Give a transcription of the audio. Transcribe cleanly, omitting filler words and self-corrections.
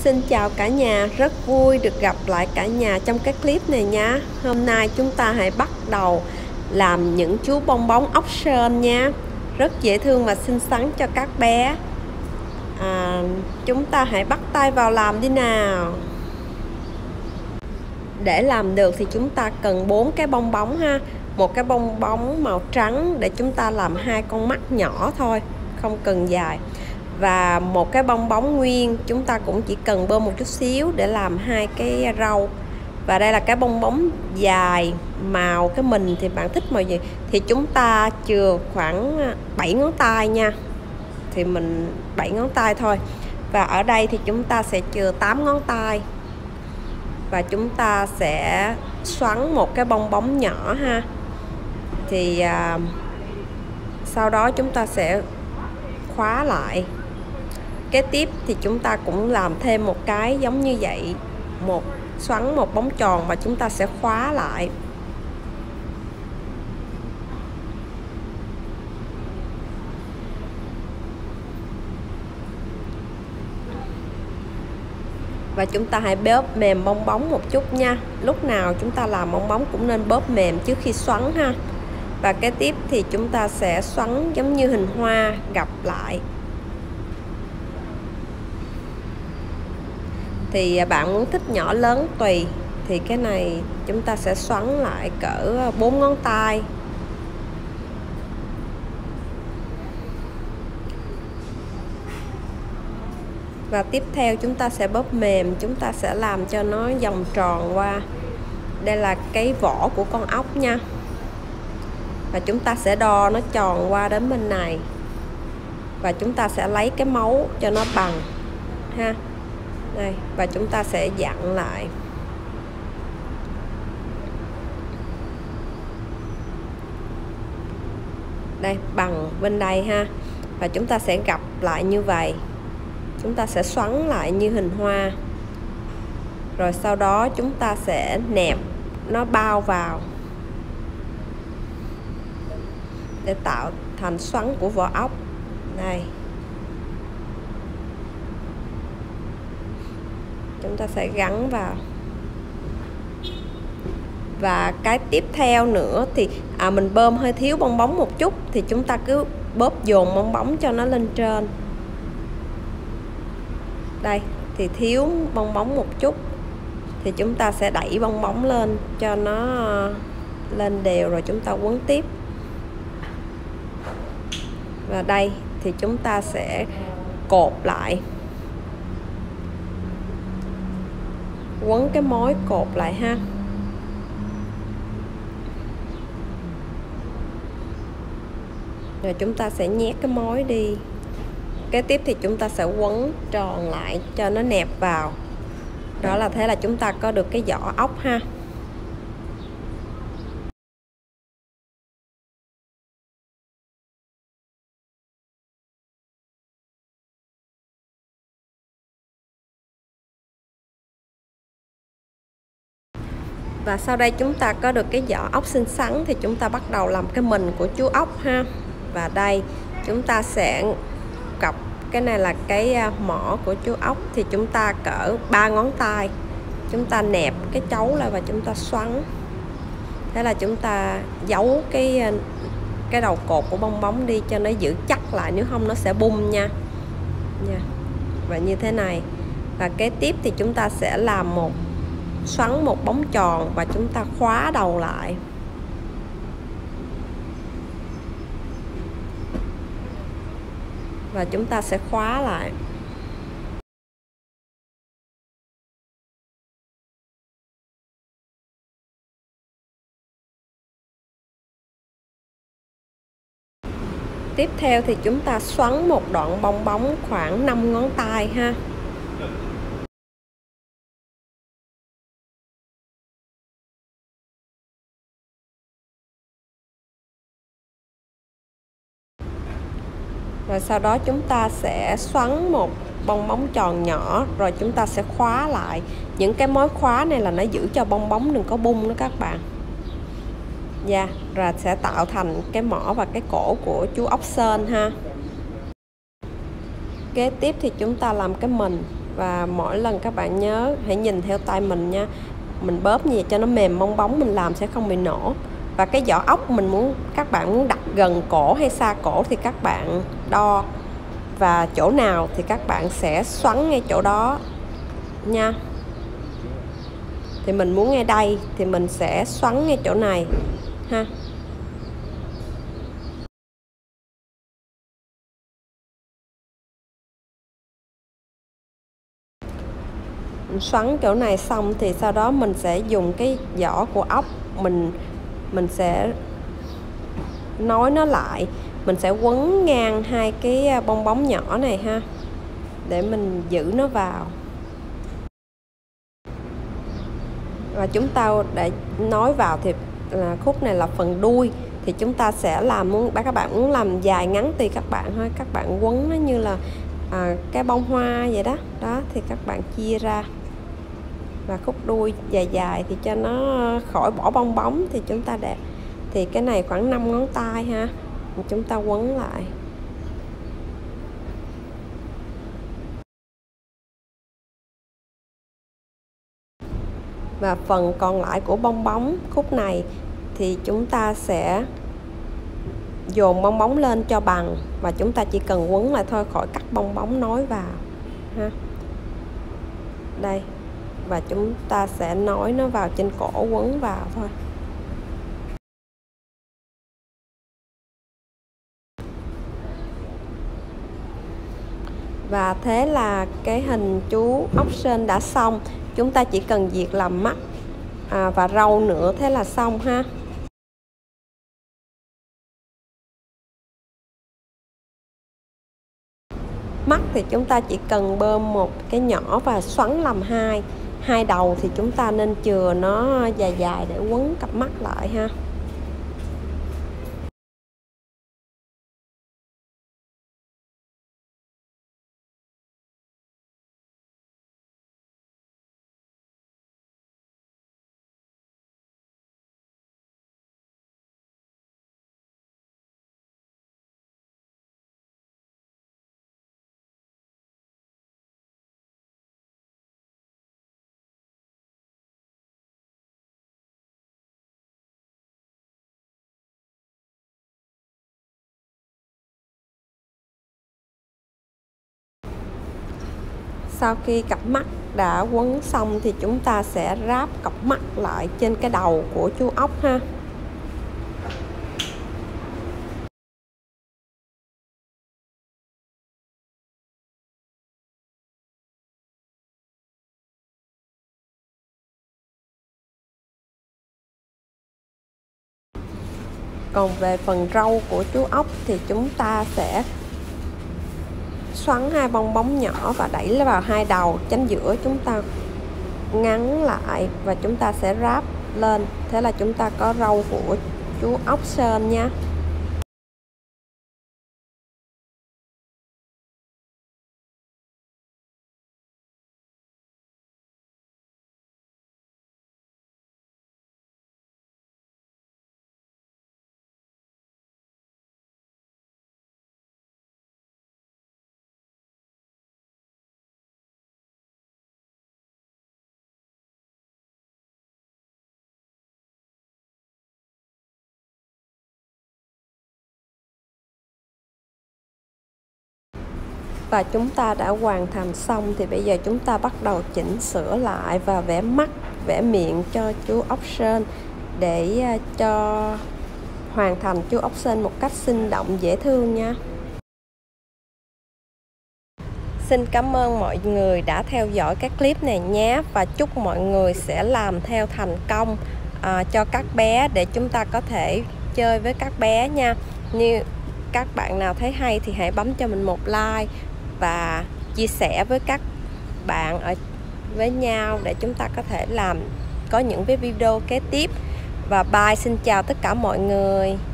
Xin chào cả nhà, rất vui được gặp lại cả nhà trong cái clip này nha. Hôm nay chúng ta hãy bắt đầu làm những chú bong bóng ốc sên nha. Rất dễ thương và xinh xắn cho các bé. Chúng ta hãy bắt tay vào làm đi nào. Để làm được thì chúng ta cần 4 cái bong bóng ha. Một cái bong bóng màu trắng để chúng ta làm 2 con mắt nhỏ thôi, không cần dài. Và một cái bong bóng nguyên chúng ta cũng chỉ cần bơm một chút xíu để làm 2 cái râu. Và đây là cái bong bóng dài, màu cái mình thì bạn thích màu gì thì chúng ta chừa khoảng 7 ngón tay nha. Thì mình 7 ngón tay thôi. Và ở đây thì chúng ta sẽ chừa 8 ngón tay. Và chúng ta sẽ xoắn một cái bong bóng nhỏ ha. Thì sau đó chúng ta sẽ khóa lại. Kế tiếp thì chúng ta cũng làm thêm một cái giống như vậy, xoắn một bóng tròn và chúng ta sẽ khóa lại. Và chúng ta hãy bóp mềm bong bóng một chút nha. Lúc nào chúng ta làm bong bóng cũng nên bóp mềm trước khi xoắn ha. Và kế tiếp thì chúng ta sẽ xoắn giống như hình hoa gập lại. Thì bạn muốn thích nhỏ lớn tùy. Thì cái này chúng ta sẽ xoắn lại cỡ 4 ngón tay. Và tiếp theo chúng ta sẽ bóp mềm. Chúng ta sẽ làm cho nó vòng tròn qua. Đây là cái vỏ của con ốc nha. Và chúng ta sẽ đo nó tròn qua đến bên này. Và chúng ta sẽ lấy cái mấu cho nó bằng ha. Đây, và chúng ta sẽ dặn lại. Đây, bằng bên đây ha. Và chúng ta sẽ gập lại như vậy. Chúng ta sẽ xoắn lại như hình hoa. Rồi sau đó chúng ta sẽ nẹp nó bao vào để tạo thành xoắn của vỏ ốc. Đây. Chúng ta sẽ gắn vào. Và cái tiếp theo nữa thì mình bơm hơi thiếu bong bóng một chút thì chúng ta cứ bóp dồn bong bóng cho nó lên trên. Đây thì thiếu bong bóng một chút thì chúng ta sẽ đẩy bong bóng lên cho nó lên đều rồi chúng ta quấn tiếp. Và đây thì chúng ta sẽ cột lại, quấn cái mối cột lại ha. Rồi chúng ta sẽ nhét cái mối đi. Kế tiếp thì chúng ta sẽ quấn tròn lại cho nó nẹp vào. Đó là thế là chúng ta có được cái vỏ ốc ha. Và sau đây chúng ta có được cái vỏ ốc xinh xắn thì chúng ta bắt đầu làm cái mình của chú ốc ha. Và đây chúng ta sẽ cọc, cái này là cái mỏ của chú ốc thì chúng ta cỡ 3 ngón tay. Chúng ta nẹp cái chấu lại và chúng ta xoắn. Thế là chúng ta giấu cái đầu cột của bong bóng đi cho nó giữ chắc lại, nếu không nó sẽ bung nha. Và như thế này. Và kế tiếp thì chúng ta sẽ làm xoắn một bóng tròn và chúng ta khóa đầu lại. Và chúng ta sẽ khóa lại. Tiếp theo thì chúng ta xoắn một đoạn bong bóng khoảng 5 ngón tay ha. Rồi sau đó chúng ta sẽ xoắn một bong bóng tròn nhỏ rồi chúng ta sẽ khóa lại. Những cái mối khóa này là nó giữ cho bong bóng đừng có bung nữa các bạn. Rồi sẽ tạo thành cái mỏ và cái cổ của chú ốc sên ha. Kế tiếp thì chúng ta làm cái mình. Và mỗi lần các bạn nhớ hãy nhìn theo tay mình nha. Mình bóp như vậy cho nó mềm bong bóng, mình làm sẽ không bị nổ. Và cái vỏ ốc các bạn muốn đặt gần cổ hay xa cổ thì các bạn đo, và chỗ nào thì các bạn sẽ xoắn ngay chỗ đó nha. Thì mình muốn ngay đây thì mình sẽ xoắn ngay chỗ này ha. Mình xoắn chỗ này xong thì sau đó mình sẽ dùng cái vỏ của ốc, mình sẽ nối nó lại. Mình sẽ quấn ngang hai cái bong bóng nhỏ này ha, để mình giữ nó vào. Và chúng ta để nối vào thì khúc này là phần đuôi, thì chúng ta sẽ làm các bạn muốn làm dài ngắn tùy các bạn thôi. Các bạn quấn nó như là cái bông hoa vậy đó. Đó thì các bạn chia ra. Và khúc đuôi dài dài thì cho nó khỏi bỏ bong bóng thì chúng ta để, thì cái này khoảng 5 ngón tay ha, chúng ta quấn lại. Và phần còn lại của bong bóng khúc này thì chúng ta sẽ dồn bong bóng lên cho bằng, và chúng ta chỉ cần quấn lại thôi, khỏi cắt bong bóng nối vào ha. Đây, và chúng ta sẽ nối nó vào trên cổ, quấn vào thôi. Và thế là cái hình chú ốc sên đã xong. Chúng ta chỉ cần việc làm mắt và râu nữa, thế là xong ha. Mắt thì chúng ta chỉ cần bơm một cái nhỏ và xoắn làm hai đầu, thì chúng ta nên chừa nó dài dài để quấn cặp mắt lại ha. Sau khi cặp mắt đã quấn xong thì chúng ta sẽ ráp cặp mắt lại trên cái đầu của chú ốc ha. Còn về phần râu của chú ốc thì chúng ta sẽ xoắn hai bong bóng nhỏ và đẩy vào hai đầu, chính giữa chúng ta ngắn lại và chúng ta sẽ ráp lên. Thế là chúng ta có râu của chú ốc sên nha. Và chúng ta đã hoàn thành xong, thì bây giờ chúng ta bắt đầu chỉnh sửa lại và vẽ mắt, vẽ miệng cho chú ốc sên để cho hoàn thành chú ốc sên một cách sinh động, dễ thương nha. Xin cảm ơn mọi người đã theo dõi cái clip này nhé, và chúc mọi người sẽ làm theo thành công cho các bé, để chúng ta có thể chơi với các bé nha. Như các bạn nào thấy hay thì hãy bấm cho mình một like và chia sẻ với các bạn với nhau, để chúng ta có thể có những cái video kế tiếp. Và bye, xin chào tất cả mọi người.